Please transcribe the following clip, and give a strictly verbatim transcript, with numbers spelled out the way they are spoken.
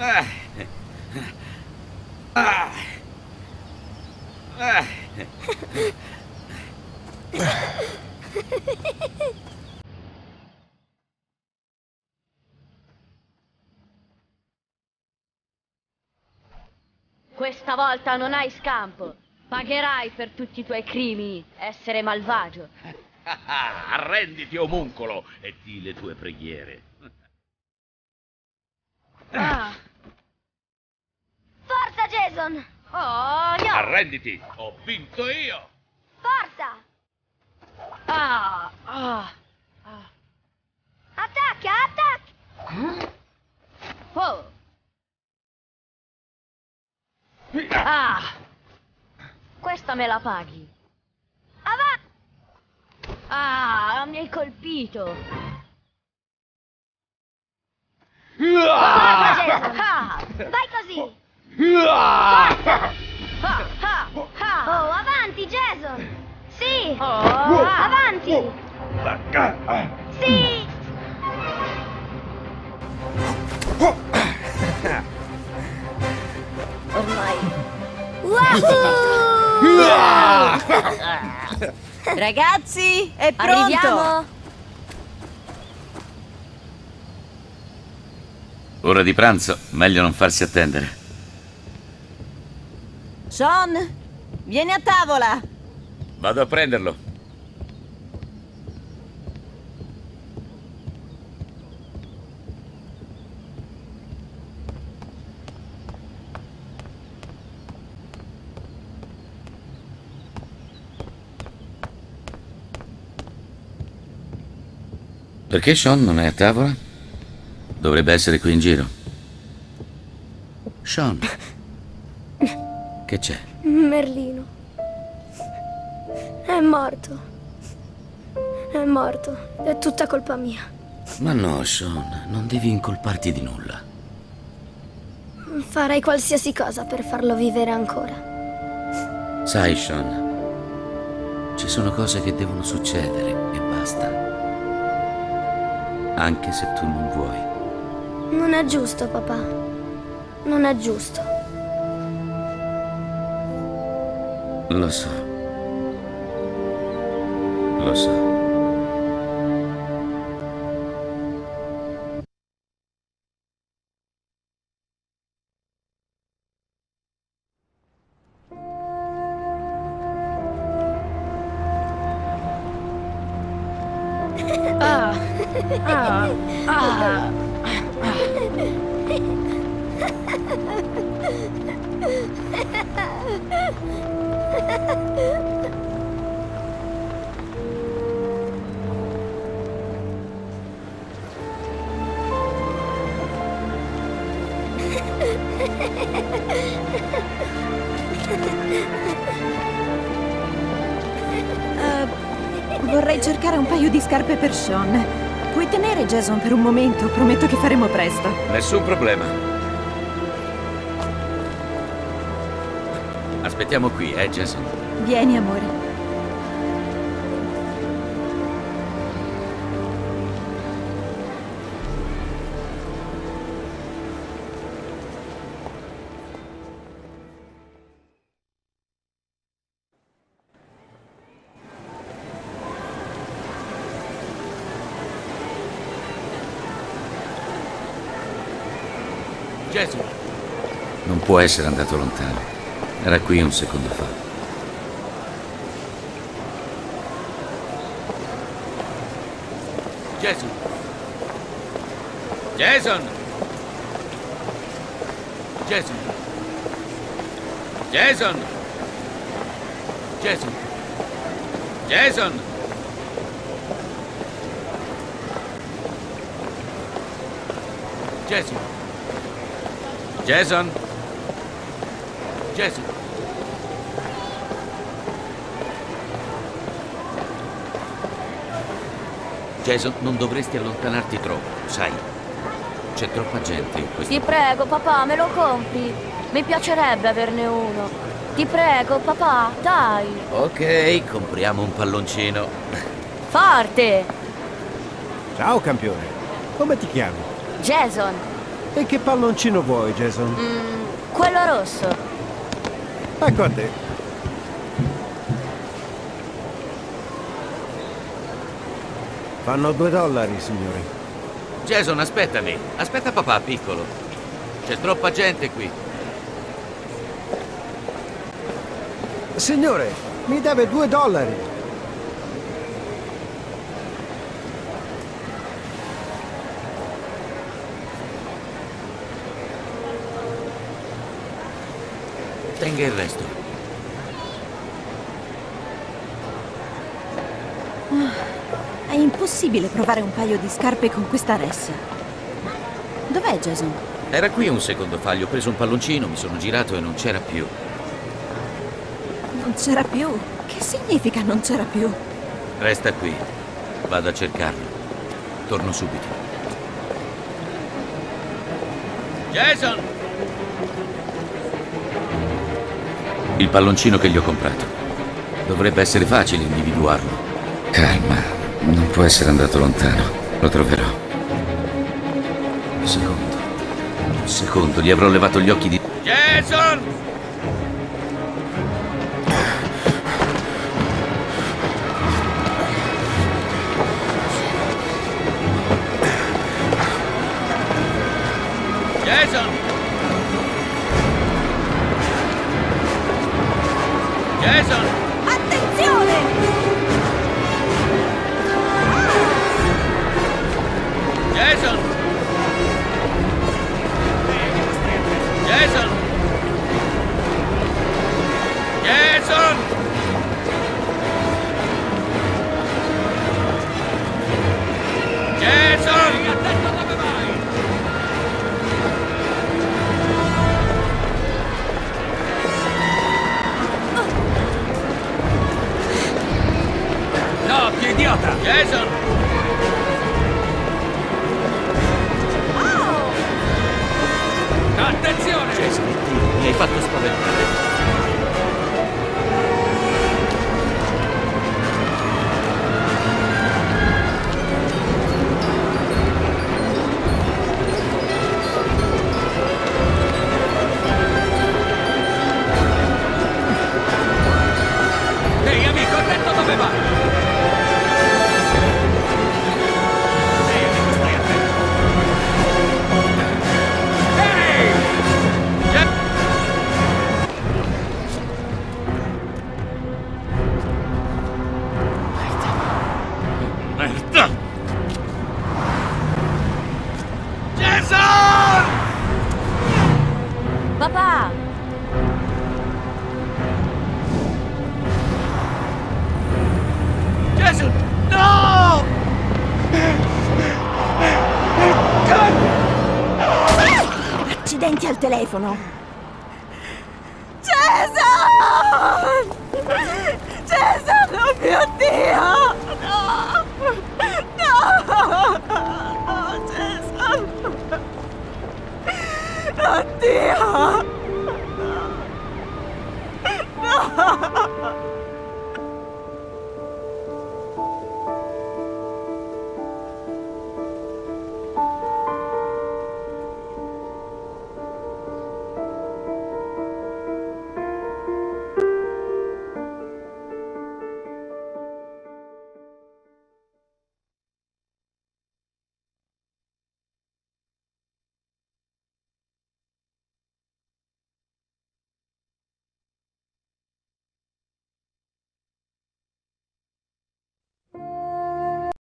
Ah. Ah. Ah. Questa volta non hai scampo. Pagherai per tutti i tuoi crimini, essere malvagio. Arrenditi, omuncolo, e di le tue preghiere. Ah. Forza, Jason! Oh, no! Arrenditi, ho vinto io! Forza! Ah, ah, ah. Attacca, attacca! Oh. Ah. Questa me la paghi. Avanti! Ah, mi hai colpito. Forza, Jason! Ah. Vai così! Ah, ah, ah. Oh, avanti, Jason! Sì! Oh. Avanti! Sì! Ormai... Wahoo! Ragazzi, è pronto! Arriviamo! Ora di pranzo, meglio non farsi attendere. Sean, vieni a tavola! Vado a prenderlo. Perché Sean non è a tavola? Dovrebbe essere qui in giro. Sean, che c'è? Merlino. È morto. È morto. È tutta colpa mia. Ma no, Sean, non devi incolparti di nulla. Farei qualsiasi cosa per farlo vivere ancora. Sai, Sean, ci sono cose che devono succedere e basta. Anche se tu non vuoi. Non è giusto, papà. Non è giusto. Lo so. Lo so. Ah, ah, ah. Uh, vorrei cercare un paio di scarpe per Sean. Puoi tenere Jason per un momento? Prometto che faremo presto. Nessun problema. Aspettiamo qui, eh, Jason? Vieni, amore. Jason! Non può essere andato lontano. Era qui un secondo fa. Jason! Jason! Jason! Jason! Jason! Jason! Jason! Jason! Jason! Jason, non dovresti allontanarti troppo, sai? C'è troppa gente in questo... Ti prego, papà, me lo compri. Mi piacerebbe averne uno. Ti prego, papà, dai. Ok, compriamo un palloncino. Forte! Ciao, campione. Come ti chiami? Jason. E che palloncino vuoi, Jason? Mm, quello rosso. Ecco a te. Fanno due dollari, signori. Jason, aspettami. Aspetta papà, piccolo. C'è troppa gente qui. Signore, mi deve due dollari. Tenga il resto. È impossibile provare un paio di scarpe con questa ressa. Dov'è Jason? Era qui un secondo fa, gli ho preso un palloncino, mi sono girato e non c'era più. Non c'era più? Che significa non c'era più? Resta qui. Vado a cercarlo. Torno subito. Jason! Il palloncino che gli ho comprato. Dovrebbe essere facile individuarlo. Calma, non può essere andato lontano. Lo troverò. Un secondo. Un secondo, gli avrò levato gli occhi di... Jason! Jason! Jason! Attenzione! Jason! Jason! Jason! Jason! Attento dove vai! No, che idiota! Jason! Attenzione! Jason, mi hai fatto spaventare. Ehi, amico, attento dove vai! Ehi, amico, stai attento! Ehi! Ja- Merda! Jason! Papà! Jason! No! Accidenti al telefono! Jason! Jason, oh mio Dio! No! No! Oh, Jason! Oddio!